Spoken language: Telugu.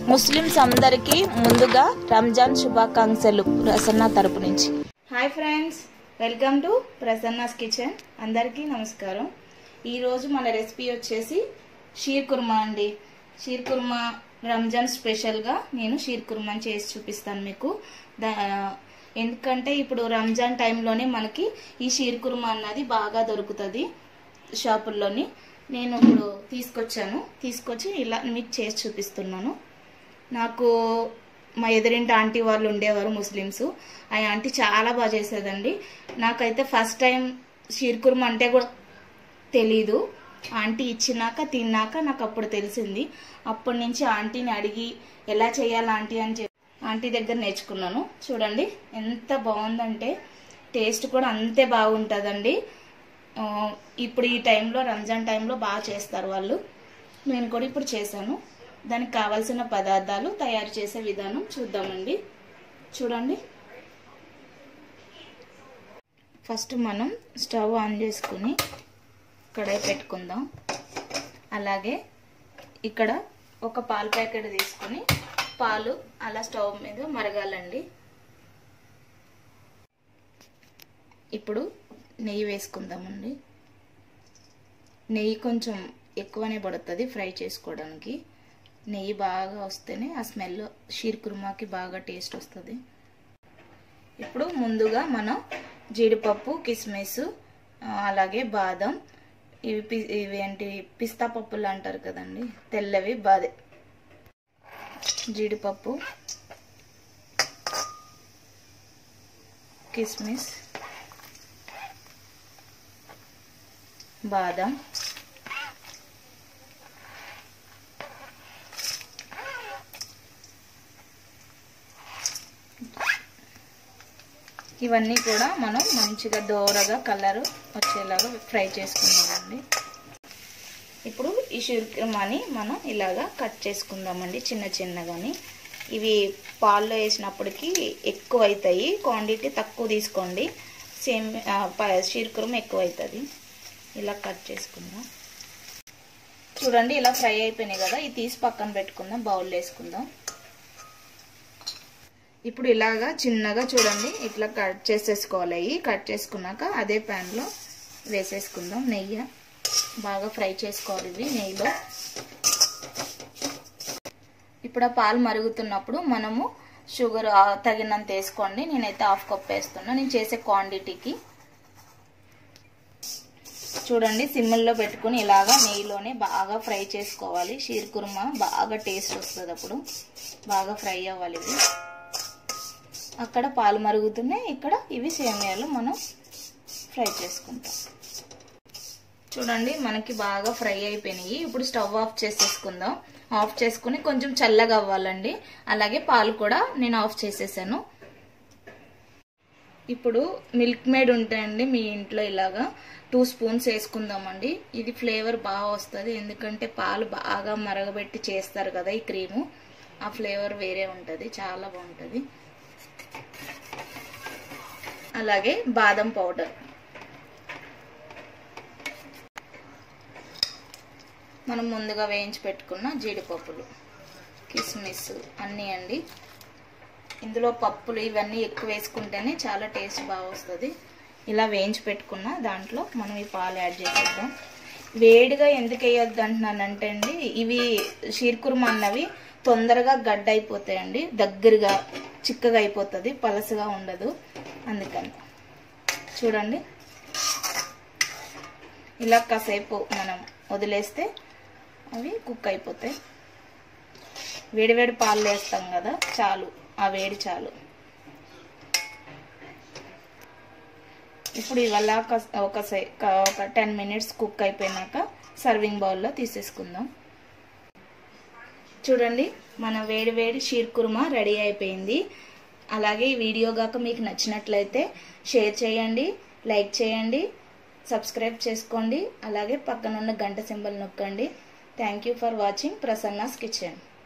ముస్లిమ్స్ అందరికీ ముందుగా రంజాన్ శుభాకాంక్షలు ప్రసన్న తరపు నుంచి. Hi friends, welcome to Prasanna's kitchen. అందరికీ నమస్కారం. ఈరోజు మన రెసిపీ వచ్చేసి షీర్ కుర్మా అండి. షీర్ కుర్మా రంజాన్ స్పెషల్గా నేను షీర్ కుర్మాని చేసి చూపిస్తాను మీకు. ఎందుకంటే ఇప్పుడు రంజాన్ టైంలోనే మనకి ఈ షీర్ కుర్మా అన్నది బాగా దొరుకుతుంది షాపుల్లోని. నేను ఇప్పుడు తీసుకొచ్చి ఇలా మీకు చేసి చూపిస్తున్నాను. నాకు మా ఎదురింటి ఆంటీ వాళ్ళు ఉండేవారు ముస్లిమ్స్. ఆ ఆంటీ చాలా బాగా చేసేదండి. నాకైతే ఫస్ట్ టైం షీర్ కుర్మా అంటే కూడా తెలీదు. ఆంటీ ఇచ్చినాక తిన్నాక నాకు అప్పుడు తెలిసింది. అప్పటి నుంచి ఆంటీని అడిగి ఎలా చేయాలి ఆంటీ అని చెప్పి ఆంటీ దగ్గర నేర్చుకున్నాను. చూడండి ఎంత బాగుందంటే టేస్ట్ కూడా అంతే బాగుంటుందండి. ఇప్పుడు ఈ టైంలో రంజాన్ టైంలో బాగా చేస్తారు వాళ్ళు. నేను కూడా ఇప్పుడు చేశాను. దానికి కావాల్సిన పదార్థాలు, తయారు చేసే విధానం చూద్దామండి. చూడండి, ఫస్ట్ మనం స్టవ్ ఆన్ చేసుకుని కడాయి పెట్టుకుందాం. అలాగే ఇక్కడ ఒక పాల ప్యాకెట్ తీసుకుని పాలు అలా స్టవ్ మీద మరగాలండి. ఇప్పుడు నెయ్యి వేసుకుందామండి. నెయ్యి కొంచెం ఎక్కువనే పడుతుంది ఫ్రై చేసుకోవడానికి. నెయ్యి బాగా వస్తేనే ఆ స్మెల్ షీర్ కుర్మాకి బాగా టేస్ట్ వస్తుంది. ఇప్పుడు ముందుగా మనం జీడిపప్పు, కిస్మిస్, అలాగే బాదం, ఇవి ఏంటి పిస్తా పప్పులు అంటారు కదండి, తెల్లవి జీడిపప్పు, కిస్మిస్, బాదం, ఇవన్నీ కూడా మనం మంచిగా దోరగా కలర్ వచ్చేలాగా ఫ్రై చేసుకుందామండి. ఇప్పుడు ఈ షీర్ కుర్మాని మనం ఇలాగా కట్ చేసుకుందామండి చిన్న చిన్నగాని. ఇవి పాల్లో వేసినప్పటికీ ఎక్కువ అవుతాయి, క్వాంటిటీ తక్కువ తీసుకోండి. షీర్ కుర్మా ఎక్కువ అవుతుంది. ఇలా కట్ చేసుకుందాం. చూడండి ఇలా ఫ్రై అయిపోయినాయి కదా, ఇది తీసి పక్కన పెట్టుకుందాం. బౌల్ వేసుకుందాం. ఇప్పుడు ఇలాగా చిన్నగా చూడండి ఇట్లా కట్ చేసేసుకోవాలి. కట్ చేసుకున్నాక అదే ప్యాన్లో వేసేసుకుందాం. నెయ్యి బాగా ఫ్రై చేసుకోవాలి ఇవి నెయ్యిలో. ఇప్పుడు ఆ పాలు మరుగుతున్నప్పుడు మనము షుగర్ తగినంత వేసుకోండి. నేనైతే 1/2 కప్ వేస్తున్నా నేను చేసే క్వాంటిటీకి. చూడండి సిమ్లో పెట్టుకుని ఇలాగా నెయ్యిలోనే బాగా ఫ్రై చేసుకోవాలి. షీర్ కుర్మా బాగా టేస్ట్ వస్తుంది. అప్పుడు బాగా ఫ్రై అవ్వాలి ఇవి. అక్కడ పాలు మరుగుతున్నాయి, ఇక్కడ ఇవి సేమియాలు మనం ఫ్రై చేసుకుంటాం. చూడండి మనకి బాగా ఫ్రై అయిపోయినాయి. ఇప్పుడు స్టవ్ ఆఫ్ చేసేసుకుందాం. ఆఫ్ చేసుకుని కొంచెం చల్లగా అవ్వాలండి. అలాగే పాలు కూడా నేను ఆఫ్ చేసేసాను. ఇప్పుడు మిల్క్ మేడ్ ఉంటాయండి మీ ఇంట్లో, ఇలాగా 2 స్పూన్స్ వేసుకుందామండి. ఇది ఫ్లేవర్ బాగా వస్తుంది. ఎందుకంటే పాలు బాగా మరగబెట్టి చేస్తారు కదా ఈ క్రీము, ఆ ఫ్లేవర్ వేరే ఉంటుంది, చాలా బాగుంటుంది. అలాగే బాదం పౌడర్, మనం ముందుగా వేయించి పెట్టుకున్న జీడిపప్పులు, కిస్మిస్ అన్నీ అండి. ఇందులో పప్పులు ఇవన్నీ ఎక్కువ వేసుకుంటేనే చాలా టేస్ట్ బాగా వస్తుంది. ఇలా వేయించి పెట్టుకున్న దాంట్లో మనం ఈ పాలు యాడ్ చేసేద్దాం. వేడిగా ఎందుకు వేయొద్దు అంటున్నానంటే అండి, ఇవి షీర్ కుర్మా అన్నవి తొందరగా గడ్డ అయిపోతాయండి, దగ్గరగా చిక్కగా అయిపోతుంది, పలసగా ఉండదు. అందుకని చూడండి ఇలా కాసేపు మనం వదిలేస్తే అవి కుక్ అయిపోతాయి. వేడివేడి పాలు వేస్తాం కదా, చాలు ఆ వేడి చాలు. ఇప్పుడు ఇవాళ ఒక 10 మినిట్స్ కుక్ అయిపోయినాక సర్వింగ్ బౌల్లో తీసేసుకుందాం. చూడండి మన వేడి షీర్ కుర్మా రెడీ అయిపోయింది. అలాగే ఈ వీడియో గాక మీకు నచ్చినట్లయితే షేర్ చేయండి, లైక్ చేయండి, సబ్స్క్రైబ్ చేసుకోండి. అలాగే పక్కనున్న గంట సింబల్ నొక్కండి. Thank you for watching Prasanna's kitchen.